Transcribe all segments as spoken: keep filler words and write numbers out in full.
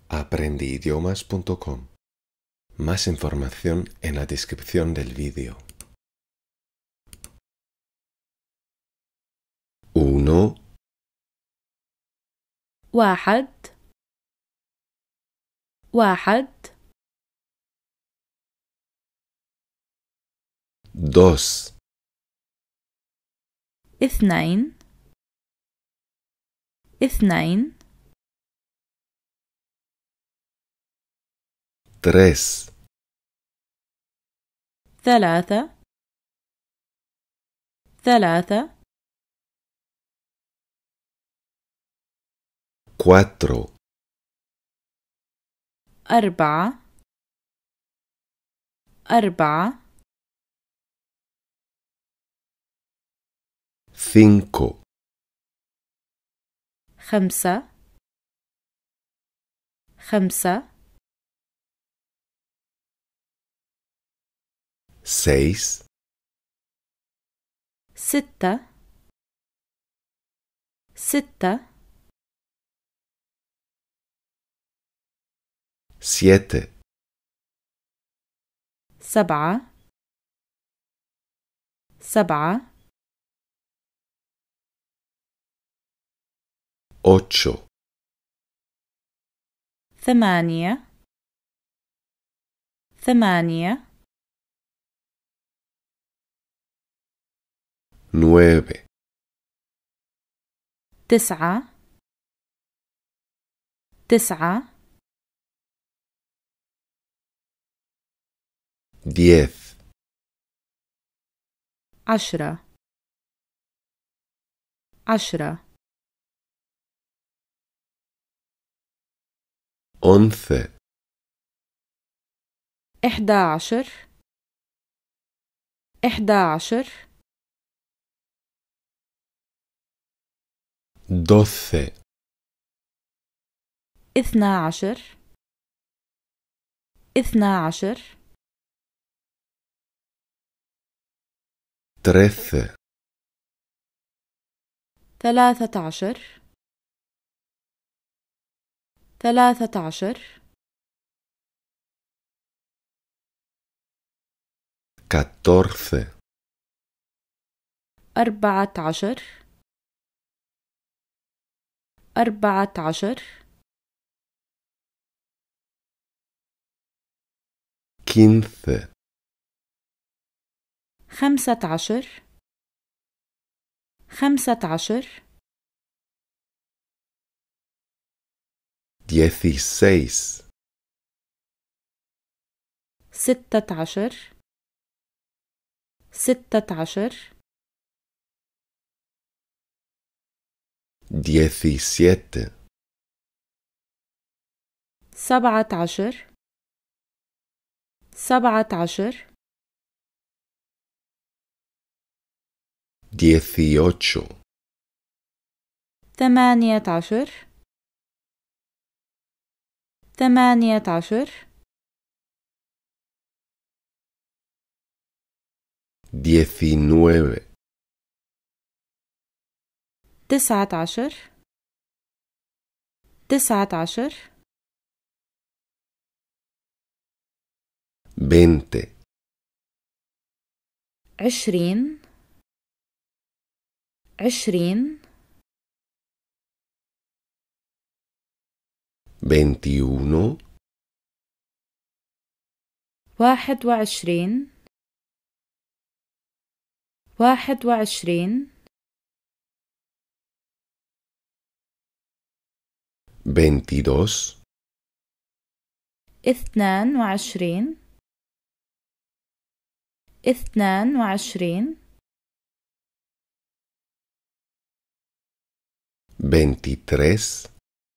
aprendidiomas punto com. Más información en la descripción del vídeo. Uno, واحد واحد dos, اثنين اثنين tres, ثلاثة ثلاثة cuatro, أربعة أربعة cinco, خمسة خمسة seis, ستة ستة siete, سبعة سبعة ocho, ثمانية ثمانية nueve, تسعة تسعة diez, عشرة عشرة once, إحدى عشر إحدى عشر doce, اثنا عشر اثنا عشر trece, ثلاثة عشر ثلاثة عشر catorce, أربعة عشر أربعة عشر quince, خمسة عشر خمسة عشر dieciséis, ستة عشر ستة عشر diecisiete, سبعة عشر سبعة عشر dieciocho, ثمانية عشر ثمانية عشر diecinueve, تسعة عشر تسعة عشر veinte, عشرين عشرين veintiuno, واحد وعشرين واحد وعشرين veintidós, اثنان وعشرين اثنان وعشرين veintitrés,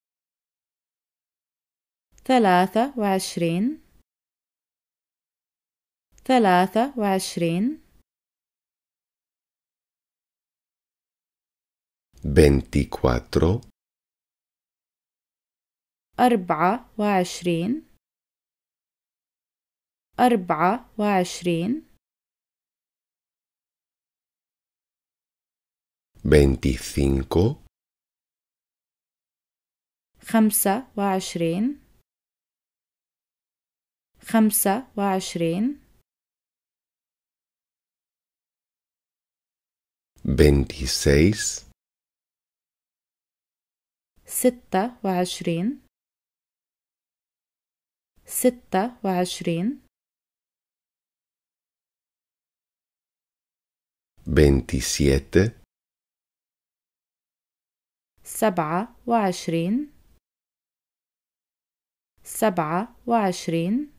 ثلاثة وعشرين ثلاثة وعشرين veinticuatro, أربعة وعشرين أربعة وعشرين veinticinco, خمسة وعشرين خمسة وعشرين veintiséis, ستة وعشرين ستة وعشرين veintisiete, سبعة وعشرين سبعة وعشرين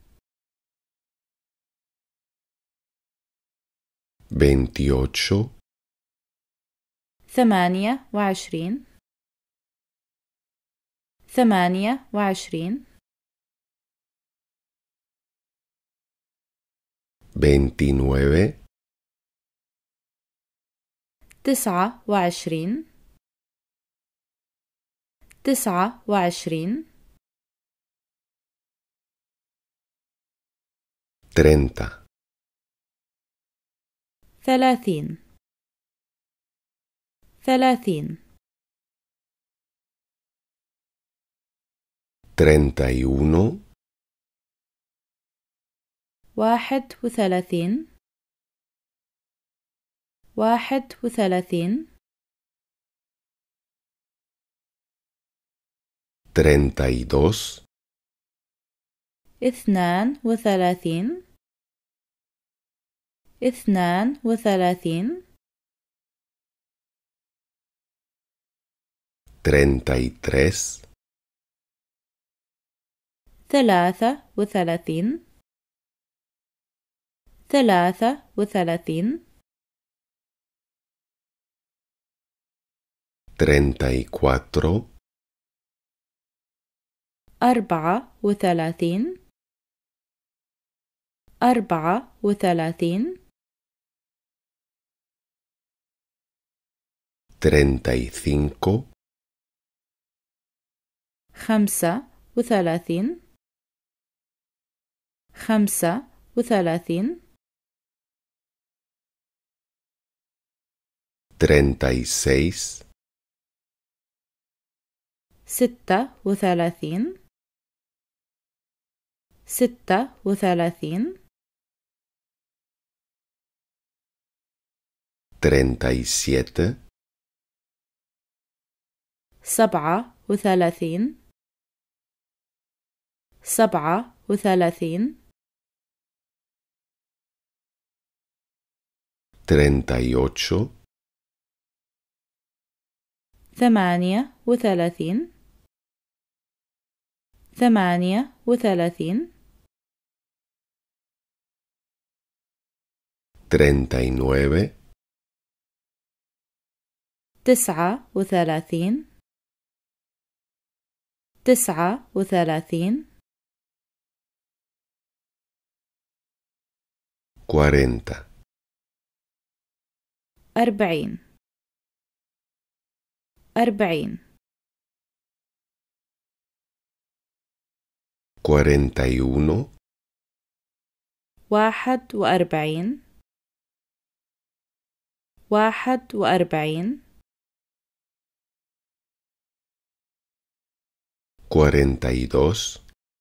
veintiocho, ثمانية وعشرين ثمانية وعشرين veintinueve, تسعة وعشرين تسعة وعشرين treinta, ثلاثين ثلاثين treinta y uno, واحد وثلاثين واحد وثلاثين treinta y dos, اثنان وثلاثين اثنان وثلاثين treinta y tres, ثلاثة وثلاثين ثلاثة وثلاثين treinta y cuatro, أربعة وثلاثين أربعة وثلاثين treinta y cinco, خمسة وثلاثين خمسة وثلاثين treinta y seis, ستة وثلاثين ستة وثلاثين treinta y siete, سبعة وثلاثين سبعة وثلاثين treinta y ocho, ثمانية وثلاثين ثمانية وثلاثين treinta y nueve, تسعة وثلاثين تسعة وثلاثين cuarenta, أربعين أربعين cuarenta y uno, واحد وأربعين واحد وأربعين cuarenta y dos,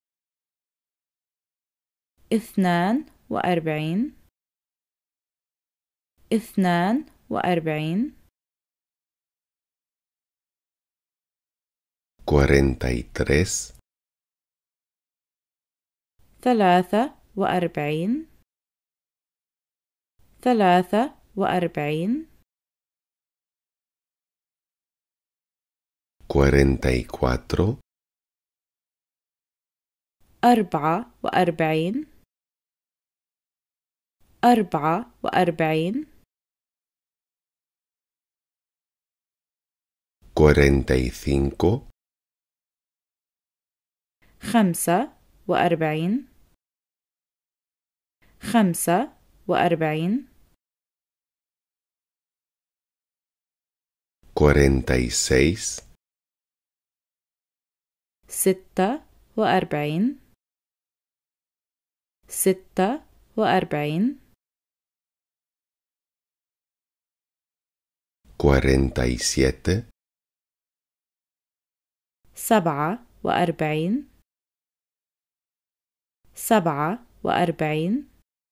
اثنان وأربعين اثنان وأربعين cuarenta y tres, ثلاثة وأربعين ثلاثة وأربعين cuarenta y cuatro, أربعة وأربعين أربعة وأربعين cuarenta y cinco, خمسة وأربعين خمسة وأربعين cuarenta y seis, ستة وأربعين ستة وأربعين cuarenta y siete, سبعة وأربعين سبعة وأربعين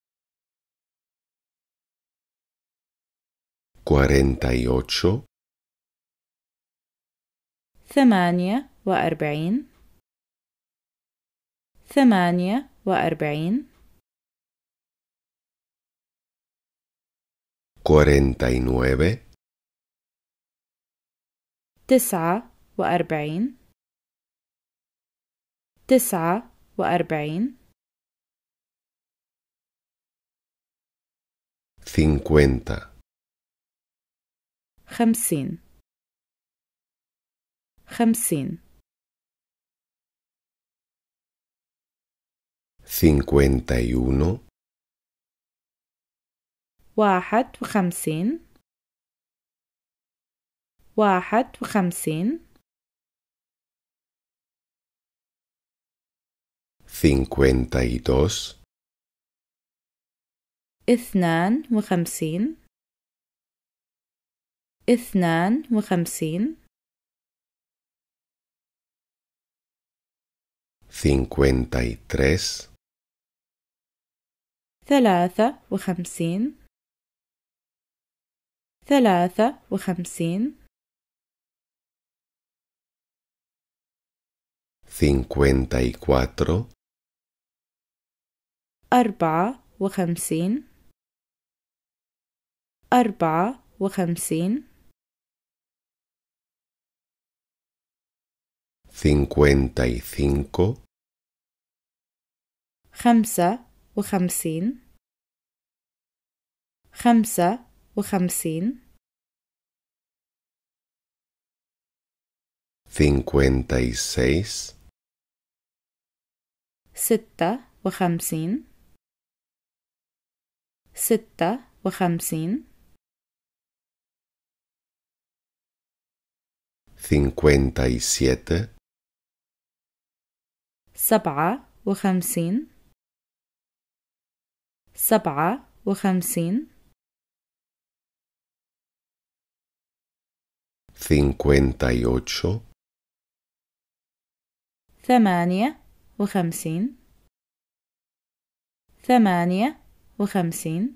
cuarenta y ocho, ثمانية وأربعين ثمانية وأربعين cuarenta y nueve, تسعة وأربعين تسعة وأربعين cincuenta, خمسين خمسين cincuenta y uno, واحد وخمسين واحد وخمسين cincuenta y dos, اثنان وخمسين اثنان وخمسين cincuenta y tres, ثلاثة وخمسين ثلاثة وخمسين cincuenta y cuatro, أربعة وخمسين أربعة وخمسين cincuenta y cinco, خمسة وخمسين خمسة وخمسين cincuenta y seis, ستة وخمسين ستة وخمسين cincuenta y siete, سبعة وخمسين سبعة وخمسين cincuenta y ocho, ثمانية وخمسين ثمانية وخمسين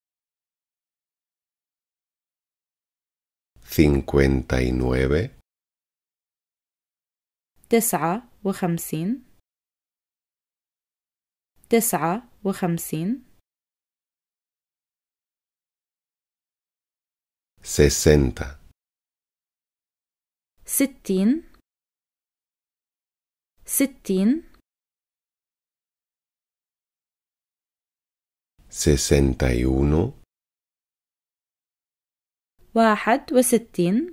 cincuenta y nueve, تسعة وخمسين تسعة وخمسين sesenta, ستين ستين sesenta y uno, واحد وستين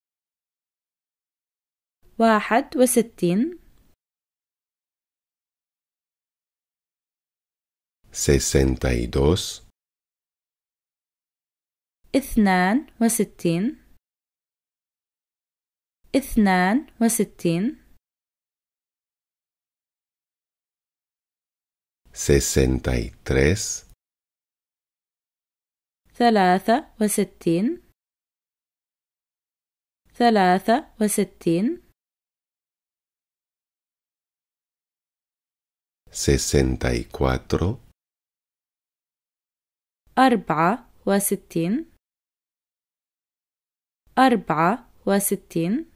واحد وستين sesenta y dos, اثنان وستين اثنان وستين sesenta y tres, ثلاثة وستين ثلاثة وستين sesenta y cuatro, أربعة وستين أربعة وستين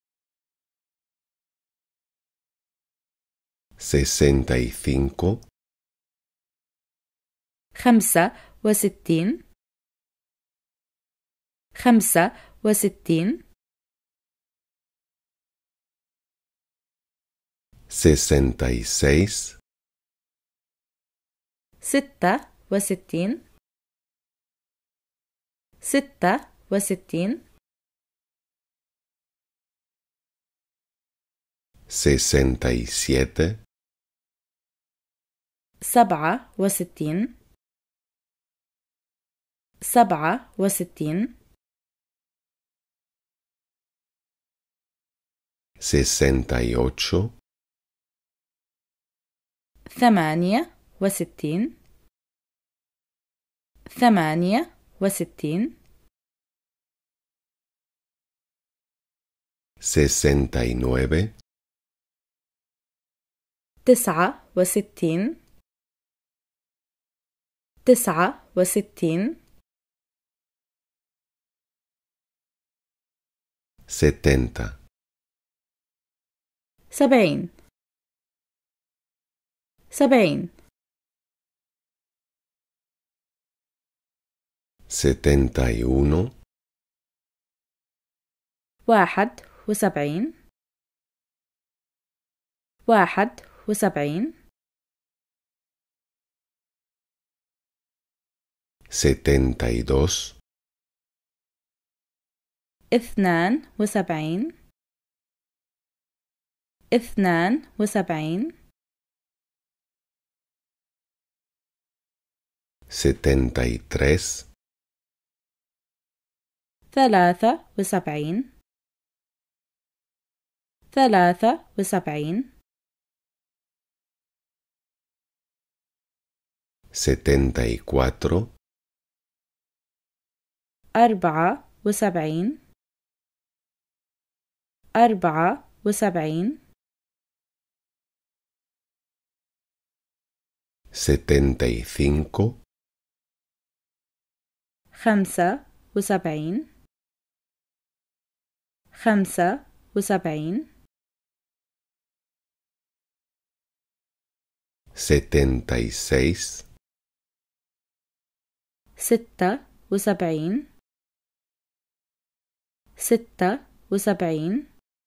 sesenta y cinco, خمسة وستين خمسة وستين sesenta y seis, ستة وستين ستة وستين sesenta y siete, سبعة وستين سبعة وستين sesenta y ocho, ثمانية وستين ثمانية وستين sesenta y nueve, تسعة وستين تسعة وستين setenta, سبعين سبعين setenta y uno, واحد وسبعين واحد وسبعين setenta y dos, اثنان وسبعين اثنان وسبعين setenta y tres, ثلاثة وسبعين ثلاثة وسبعين setenta y cuatro, أربعة وسبعين أربعة وسبعين setenta y cinco, خمسة وسبعين خمسة وسبعين setenta y seis, ستة وسبعين ستة وسبعين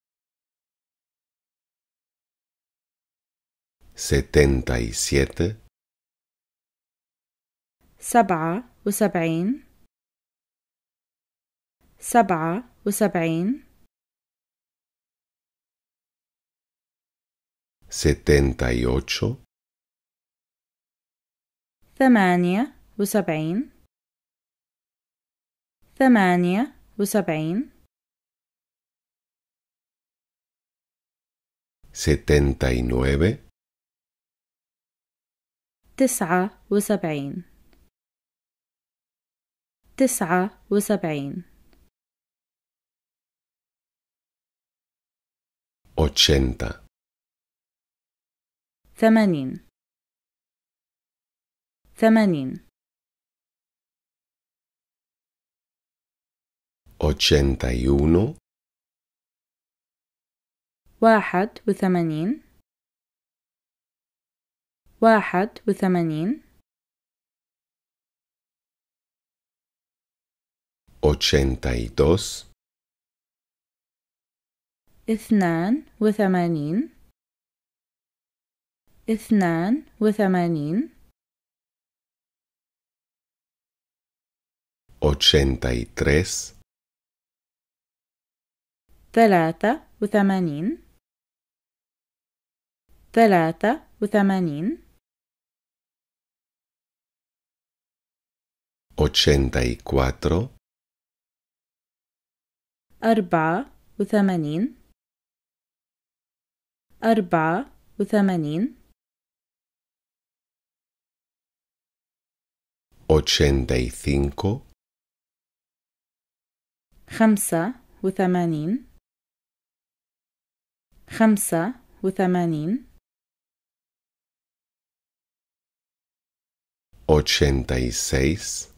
setenta y siete, سبعة وسبعين سبعة وسبعين setenta y ocho, ثمانية وسبعين ثمانية وسبعين setenta y nueve, تسعة وسبعين تسعة وسبعين ochenta, ثمانين ثمانين ochenta y uno, واحد وثمانين واحد وثمانين ochenta y dos, اثنان وثمانين اثنان وثمانين ochenta y tres, ثلاثة وثمانين ثلاثة وثمانين ochenta y cuatro, أربعة وثمانين أربعة وثمانين ochenta y cinco, خمسة وثمانين خمسة وثمانين ochenta y seis,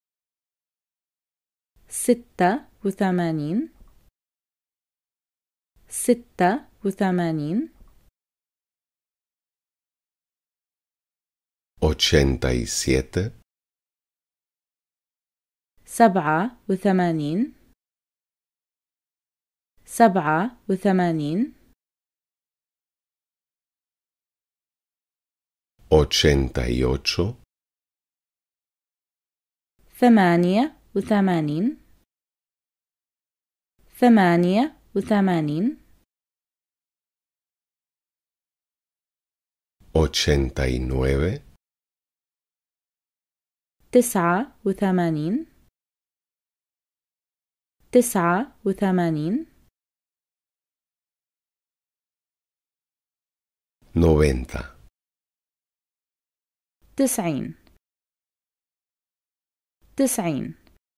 ستة وثمانين ستة وثمانين ochenta y siete, سبعة وثمانين سبعة وثمانين ochenta y ocho, ثمانية وثمانين ثمانية وثمانين ochenta y nueve, تسعة وثمانين تسعة وثمانين noventa, تسعين تسعين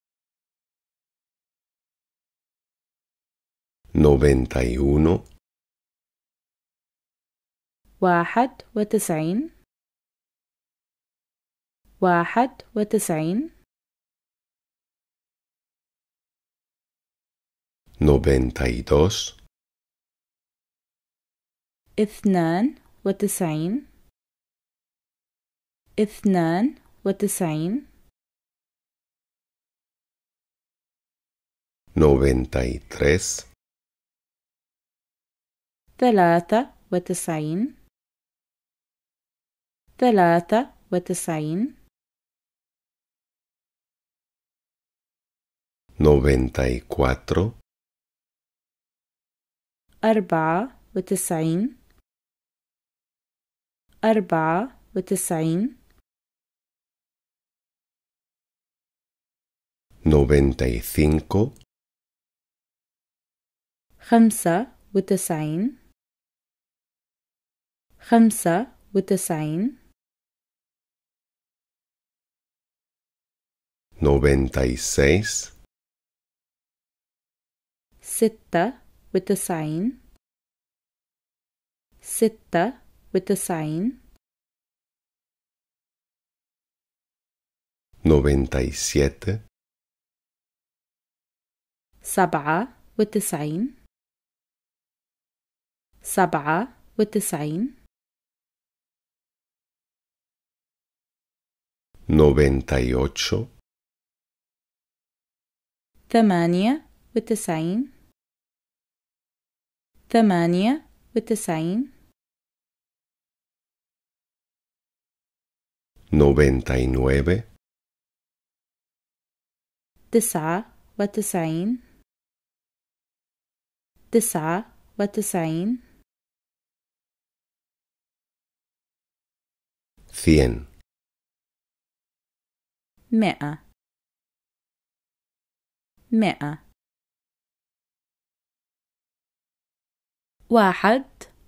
noventa y uno, واحد وتسعين واحد وتسعين noventa y dos, اثنان وتسعين اثنان وتسعين noventa y tres, ثلاثة وتسعين ثلاثة وتسعين noventa y cuatro, أربعة وتسعين أربعة وتسعين noventa y cinco, خمسة وتسعين خمسة وتسعين noventa y seis, ستة وتسعين ستة وتسعين noventa y siete, سبعة وتسعين سبعة وتسعين noventa y ocho, ثمانية وتسعين ثمانية وتسعين noventa y nueve, تسعة وتسعين تسعة وتسعين cien, مئة مئة واحد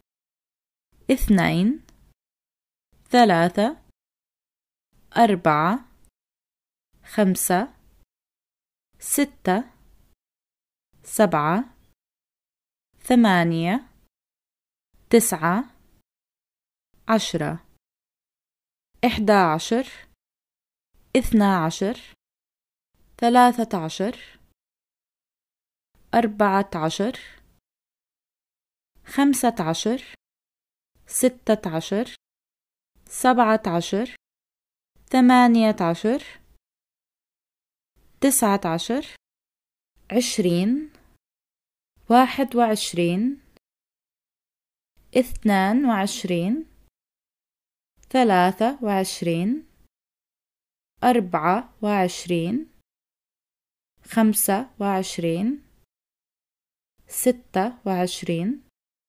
اثنين ثلاثة أربعة خمسة ستة سبعة ثمانية تسعة عشرة إحدى عشر اثنا عشر ثلاثة عشر أربعة عشر خمسة عشر ستة عشر سبعة عشر ثمانية عشر تسعة عشر عشرين واحد وعشرين اثنان وعشرين ثلاثة وعشرين أربعة وعشرين خمسة وعشرين ستة وعشرين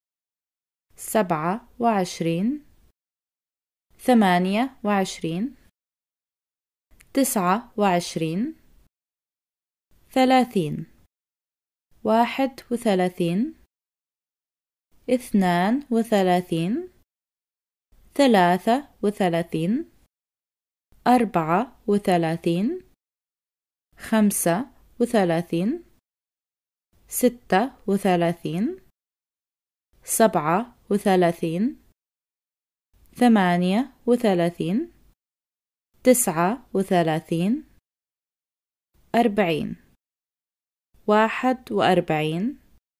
سبعة وعشرين ثمانية وعشرين تسعة وعشرين ثلاثين واحد وثلاثين اثنان وثلاثين ثلاثة وثلاثين أربعة وثلاثين خمسة وثلاثين ستة وثلاثين سبعة وثلاثين ثمانية وثلاثين تسعة وثلاثين أربعين واحد وأربعين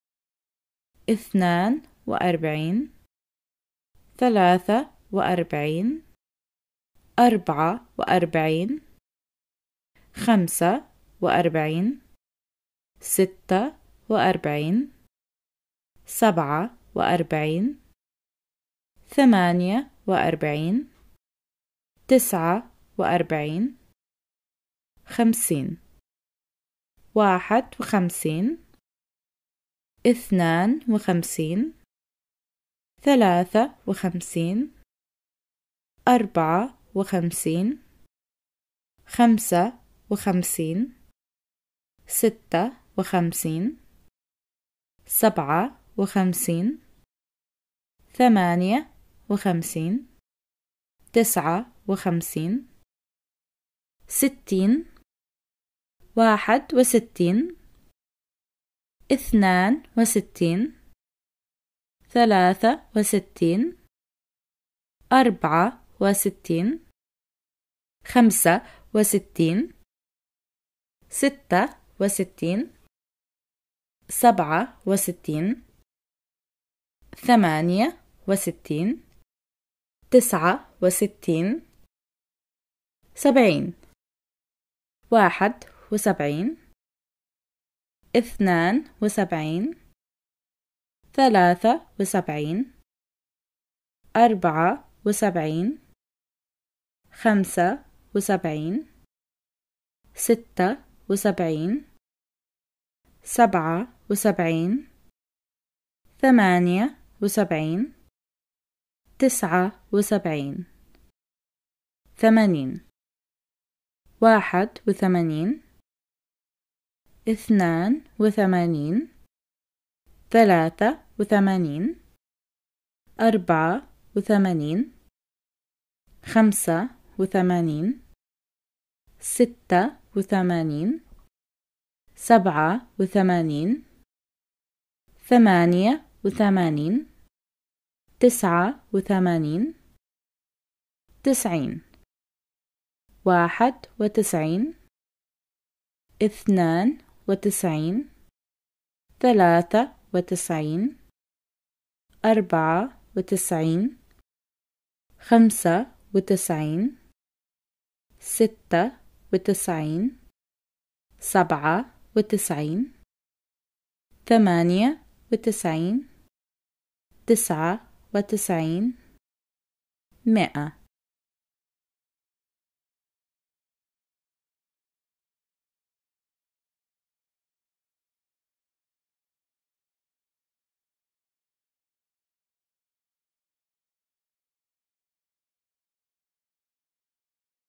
اثنان وأربعين ثلاثة وأربعين أربعة وأربعين خمسة وأربعين ستة وأربعين سبعة وأربعين ثمانية وأربعين تسعة وأربعين خمسين واحد وخمسين اثنان وخمسين ثلاثة وخمسين أربعة وخمسين خمسة وخمسين ستة وخمسين سبعة وخمسين ثمانية وخمسين تسعة وخمسين ستين واحد وستين اثنان وستين ثلاثة وستين أربعة وستين خمسة وستين ستة وستين سبعة وستين ثمانية وستين تسعة وستين سبعين واحد وسبعين اثنان وسبعين ثلاثة وسبعين أربعة وسبعين خمسة وسبعين ستة وسبعين سبعة وسبعين ثمانية وسبعين تسعة وسبعين ثمانين واحد وثمانين اثنان وثمانين ثلاثة وثمانين أربعة وثمانين خمسة وثمانين ستة وثمانين سبعة وثمانين ثمانية وثمانين تسعة وثمانين تسعين واحد وتسعين اثنان وتسعين ثلاثة وتسعين أربعة وتسعين خمسة وتسعين ستة وتسعين سبعة وتسعين ثمانية وتسعين تسعة وتسعين مئة